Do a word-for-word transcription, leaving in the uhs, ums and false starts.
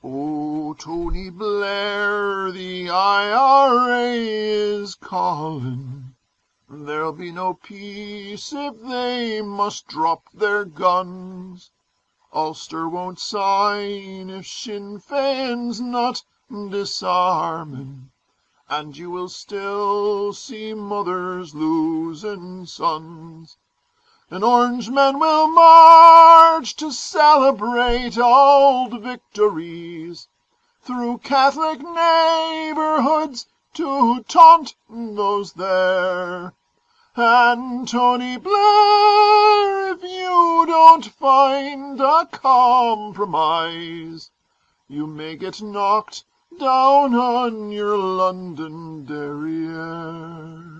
Oh, Tony Blair, the I R A is calling. There'll be no peace if they must drop their guns. Ulster won't sign if Sinn Féin's not disarming, and you will still see mothers losing sons. And Orangemen will march to celebrate old victories through Catholic neighbourhoods to taunt those there. And Tony Blair, if you don't find a compromise, you may get knocked down on your London derriere.